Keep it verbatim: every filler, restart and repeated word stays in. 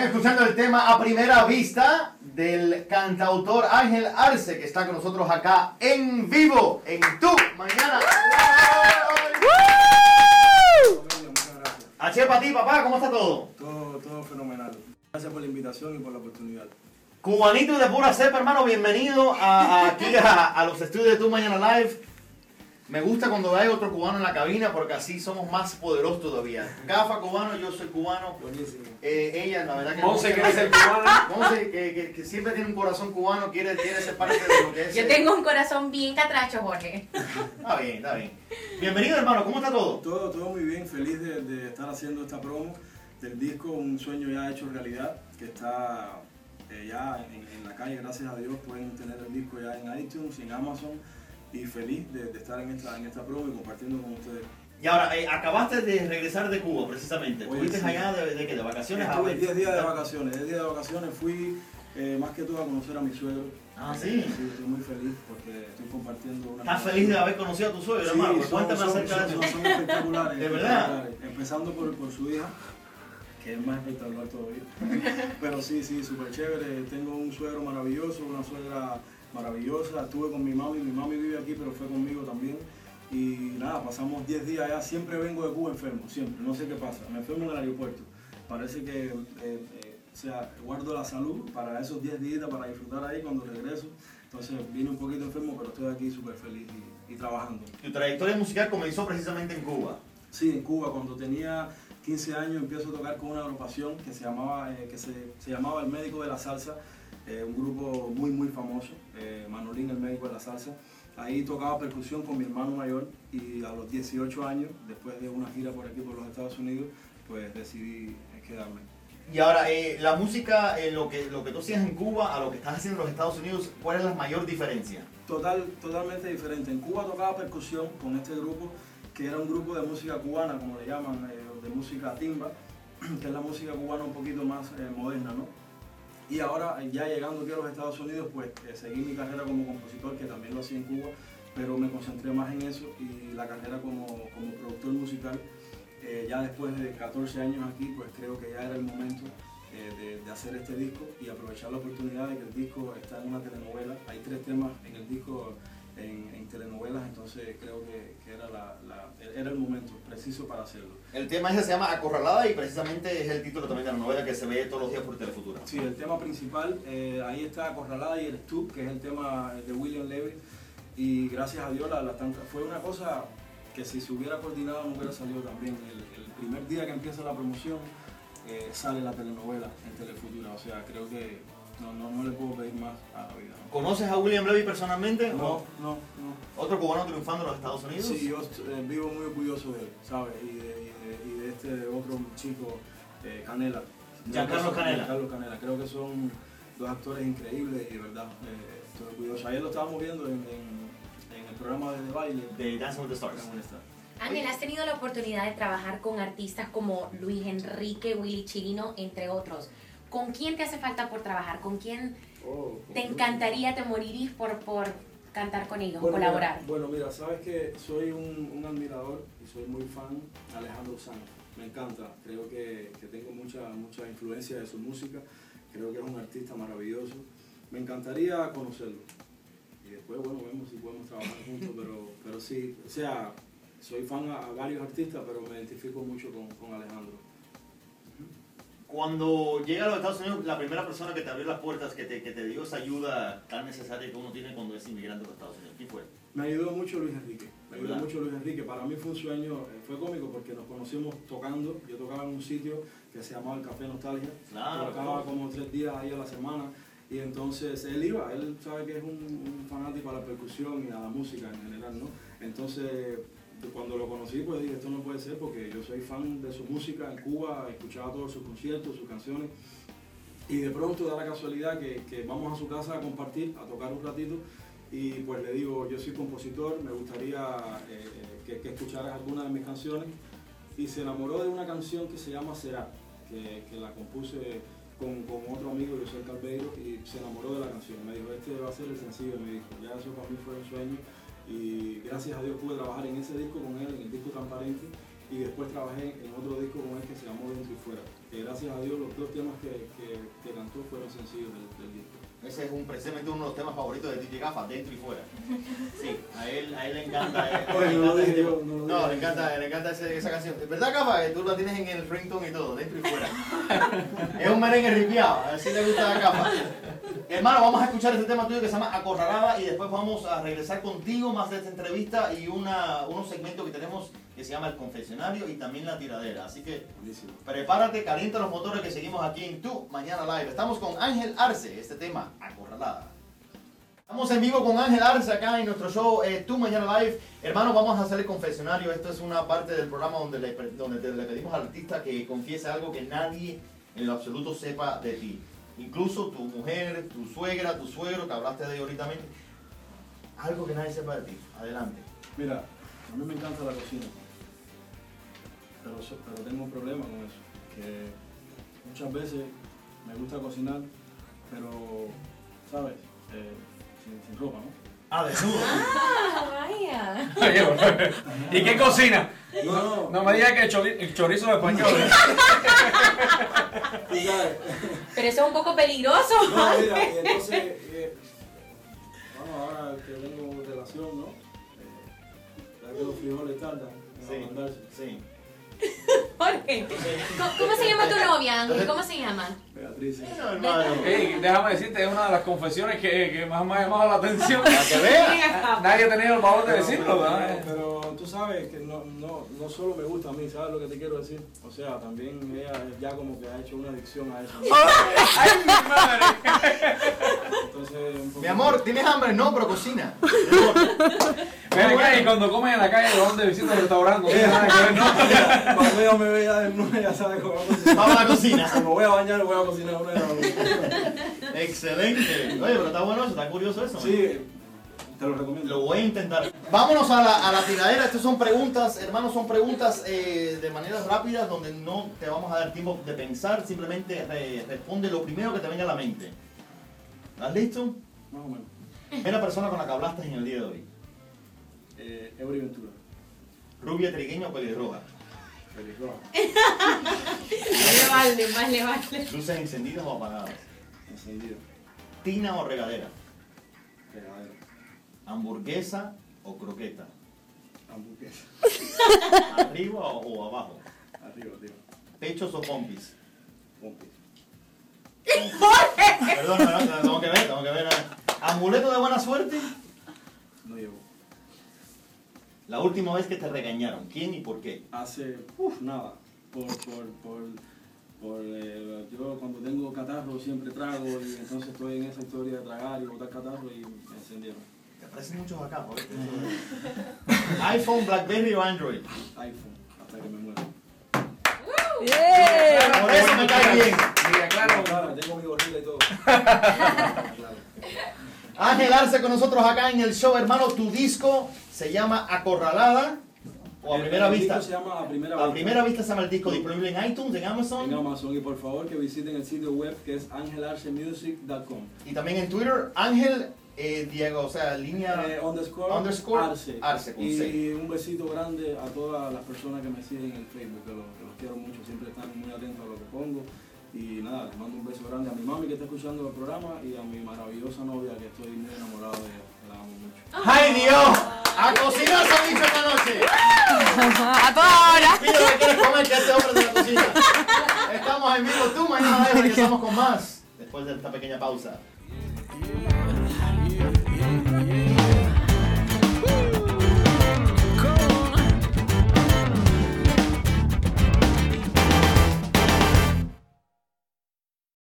escuchando el tema A Primera Vista del cantautor Ángel Arce, que está con nosotros acá en vivo, en Tu Mañana. H para ti, papá, ¿cómo está todo? Todo, todo fenomenal. Gracias por la invitación y por la oportunidad. Cubanito de pura cepa, hermano, bienvenido a, a aquí a, a los estudios de Tu Mañana Live. Me gusta cuando hay otro cubano en la cabina porque así somos más poderosos todavía. Gafa cubano, yo soy cubano. Buenísimo. Eh, ella, la verdad que... Monse quiere ser cubano. Monse, que, que, que siempre tiene un corazón cubano, quiere, quiere ser parte de lo que es... Yo tengo un corazón bien catracho, Jorge. Está bien, está bien. Bienvenido, hermano, ¿cómo está todo? Todo, todo muy bien, feliz de, de estar haciendo esta promo del disco, un sueño ya hecho realidad, que está eh, ya en, en la calle, gracias a Dios, pueden tener el disco ya en iTunes, en Amazon, y feliz de, de estar en esta, en esta promo y compartiendo con ustedes. Y ahora, eh, acabaste de regresar de Cuba, precisamente. Oye, ¿Estuviste sí. allá de, de qué? ¿De vacaciones? Estuve A ver. diez días de vacaciones, diez días de vacaciones, fui eh, más que todo a conocer a mi suegro. Ah, Eh, ¿sí? Sí, estoy muy feliz porque estoy compartiendo una... ¿Estás feliz de haber conocido a tu suegro, hermano? Sí, Pues son, cuéntame son, acerca son, de eso. son, son espectaculares. ¿De verdad? espectaculares. Empezando por, por su hija, que es más espectacular todavía. Pero sí, sí, súper chévere. Tengo un suegro maravilloso, una suegra maravillosa. Estuve con mi mami, mi mami vive aquí, pero fue conmigo también. Y nada, pasamos diez días allá. Siempre vengo de Cuba enfermo, siempre. No sé qué pasa. Me enfermo en el aeropuerto. Parece que eh, eh, o sea, guardo la salud para esos diez días, para disfrutar ahí cuando regreso. Entonces vine un poquito enfermo, pero estoy aquí súper feliz y, y trabajando. Tu trayectoria musical comenzó precisamente en Cuba. Sí, en Cuba, cuando tenía quince años empiezo a tocar con una agrupación que se llamaba, eh, que se, se llamaba El Médico de la Salsa, eh, un grupo muy muy famoso, eh, Manolín, El Médico de la Salsa. Ahí tocaba percusión con mi hermano mayor y a los dieciocho años, después de una gira por aquí por los Estados Unidos, pues decidí eh, quedarme. Y ahora, eh, la música, eh, lo, que, lo que tú hacías en Cuba a lo que estás haciendo en los Estados Unidos, ¿cuál es la mayor diferencia? Total, totalmente diferente. En Cuba tocaba percusión con este grupo, que era un grupo de música cubana, como le llaman, eh, de música timba, que es la música cubana un poquito más eh, moderna, ¿no? Y ahora, ya llegando aquí a los Estados Unidos, pues eh, seguí mi carrera como compositor, que también lo hacía en Cuba, pero me concentré más en eso y la carrera como, como productor musical. Eh, ya después de catorce años aquí, pues creo que ya era el momento eh, de, de hacer este disco y aprovechar la oportunidad de que el disco está en una telenovela. Hay tres temas en el disco en, en telenovelas, entonces creo que, que era, la, la, era el momento preciso para hacerlo. El tema ese se llama Acorralada y precisamente es el título también de la novela que se ve todos los días por Telefutura. Sí, el tema principal, eh, ahí está Acorralada y Eres Tú, que es el tema de William Levy, y gracias a Dios la, la tanta, fue una cosa que si se hubiera coordinado no hubiera salido tan bien. El, el primer día que empieza la promoción eh, sale la telenovela en Telefutura, o sea, creo que no, no, no le puedo pedir más a la vida, ¿no? ¿Conoces a William Levy personalmente? No, no, no. ¿Otro cubano triunfando en los Estados Unidos? Sí, yo eh, vivo muy orgulloso de él, ¿sabes? Y de, y de, y de este otro chico, eh, Canela. Giancarlo Canela. Giancarlo Canela. Creo que son dos actores increíbles y de verdad eh, estoy orgulloso. Ayer lo estábamos viendo en, en, en el programa de, de baile. De Dancing with the Stars. Dancing with the Stars. Ángel, ¿has tenido la oportunidad de trabajar con artistas como Luis Enrique, Willy Chirino, entre otros? ¿Con quién te hace falta por trabajar? ¿Con quién Oh, te encantaría, te morirías por, por cantar con ellos, bueno, colaborar? Mira, bueno, mira, sabes que soy un, un admirador y soy muy fan de Alejandro Sanz. Me encanta, creo que, que tengo mucha, mucha influencia de su música, creo que es un artista maravilloso. Me encantaría conocerlo y después, bueno, vemos si podemos trabajar juntos, pero, pero sí, o sea, soy fan a, a varios artistas, pero me identifico mucho con, con Alejandro. Cuando llega a los Estados Unidos, la primera persona que te abrió las puertas, que te, que te dio esa ayuda tan necesaria que uno tiene cuando es inmigrante a los Estados Unidos, ¿quién fue? Me ayudó mucho Luis Enrique, me ayudó ¿verdad? mucho Luis Enrique. Para mí fue un sueño, eh, fue cómico porque nos conocimos tocando. Yo tocaba en un sitio que se llamaba el Café Nostalgia. Claro, Tocaba claro. como tres días ahí a la semana. Y entonces él iba, él sabe que es un, un fanático a la percusión y a la música en general, ¿no? Entonces, cuando lo conocí, pues dije, esto no puede ser porque yo soy fan de su música en Cuba, escuchaba todos sus conciertos, sus canciones. Y de pronto da la casualidad que, que vamos a su casa a compartir, a tocar un ratito. Y pues le digo, yo soy compositor, me gustaría eh, que, que escucharas alguna de mis canciones. Y se enamoró de una canción que se llama Será, que, que la compuse con, con otro amigo, José Calveiro, y se enamoró de la canción. Me dijo, este va a ser el sencillo de mi disco. Ya eso para mí fue un sueño. Y gracias a Dios pude trabajar en ese disco con él, en el disco Transparente. y después trabajé en otro disco con él que se llamó Dentro y Fuera, que gracias a Dios los dos temas que, que, que cantó fueron sencillos del, del disco. Ese es un, precisamente uno de los temas favoritos de D J Gafa, Dentro y Fuera. Sí, a él, a él le encanta. Eh, Oye, le no lo encanta ese dije tipo- yo, no lo no, dije le yo. encanta, le encanta ese- esa canción. ¿Verdad, Gafa? Que tú la tienes en el ringtone y todo, Dentro y Fuera. Es un merengue ripiado, así le gusta a Gafa. Hermano, vamos a escuchar este tema tuyo que se llama Acorralada y después vamos a regresar contigo más de esta entrevista y una, unos segmentos que tenemos que se llama El Confesionario y también La Tiradera. Así que Buenísimo. prepárate, calienta los motores que seguimos aquí en Tu Mañana Live. Estamos con Ángel Arce, este tema, Acorralada. Estamos en vivo con Ángel Arce acá en nuestro show eh, Tu Mañana Live. Hermano, vamos a hacer el confesionario. Esto es una parte del programa donde le, donde te- le pedimos al artista que confiese algo que nadie en lo absoluto sepa de ti. Incluso tu mujer, tu suegra, tu suegro, que hablaste de ello ahorita. Algo que nadie sepa de ti. Adelante. Mira, a mí me encanta la cocina, pero, so- pero tengo un problema con eso, que muchas veces me gusta cocinar, pero, ¿sabes? Eh, sin, sin ropa, ¿no? Ah, desnudo. Ah, vaya. Oye, bueno. ¿Y qué cocina? No, no, No me digas que el, chori- el chorizo de español. tú sabes. Pero eso es un poco peligroso. No, mira, y entonces, eh, bueno, ahora que tengo relación, ¿no? Eh, ya que los frijoles tardan en Sí, ablandarse. sí. Jorge, ¿cómo, cómo se llama tu novia, Ángel? ¿Cómo se llama? Beatriz, sí. Bueno, hermano. Ey, déjame decirte, es una de las confesiones que, que más me ha llamado la atención. Para que veas. Nadie ha tenido el valor de Pero- decirlo, pero, ¿verdad? pero tú sabes que no, no, no solo me gusta a mí, ¿sabes lo que te quiero decir? O sea, también ella ya como que ha hecho una adicción a eso. ¡Ay, mi madre! Entonces, un poco- Mi amor, ¿tienes hambre? No, pero cocina. Ven acá, y cuando comen en la calle, ¿de dónde visitan el restaurante? No tiene nada que ver, ¿no? Cuando ella me ve ya desnuda, ya sabe cómo va a cocinar. Vamos a la cocina. Me voy a bañar, voy a cocinar una de las Excelente. Oye, pero está bueno eso, está curioso eso. Sí, te lo recomiendo. Lo voy a intentar. Vámonos a la, a la tiradera. Estas son preguntas, hermanos, son preguntas eh, de maneras rápidas donde no te vamos a dar tiempo de pensar. Simplemente re- responde lo primero que te venga a la mente. ¿Estás listo? Más o menos. Primera persona con la que hablaste en el día de hoy. Eh, Eury Ventura. Rubia, trigueña o pelirroja. Pelirroja. Más le vale, más le vale. Luces encendidas o apagadas. Encendido. Tina o regadera. Regadero. Hamburguesa o croqueta. Hamburguesa. Arriba o, o abajo. Arriba, arriba. Pechos o pompis. Pompis. Perdón, no, no, tengo que ver, tengo que ver. ¿Amuleto de buena suerte? No llevo. La última vez que te regañaron, ¿quién y por qué? Hace, uff, nada. Por, por, por, por eh, yo cuando tengo catarro siempre trago y entonces estoy en esa historia de tragar y botar catarro y me encendieron. Te aparecen muchos acá, por este. iPhone, Blackberry o Android. iPhone, hasta que me muera. Yeah. Por eso me cae bien. Mira, claro. Claro, tengo mi gorrita y todo. Claro. Ángel Arce con nosotros acá en el show, hermano. Tu disco se llama Acorralada o a El- primera el vista. disco se llama A Primera A Vista. primera vista se llama el disco disponible en iTunes, en Amazon En Amazon y por favor que visiten el sitio web que es angel arce music punto com. y también en Twitter. Ángel eh, Diego, o sea, línea. Eh, underscore, Underscore Arce. Arce, con y C. un besito grande a todas las personas que me siguen en Facebook, que los, que los quiero mucho, siempre están muy atentos a lo que pongo. Y nada, les mando un beso grande a mi mami que está escuchando el programa y a mi maravillosa novia que estoy muy enamorado de ella, que la amo mucho. ¡Ay, Dios! ¡A cocinar se ha dicho esta noche! A toda hora. Pide lo que quieres comer, que este hombre de la cocina. Estamos en vivo, tú mañana regresamos con más después de esta pequeña pausa. Yeah, yeah, yeah.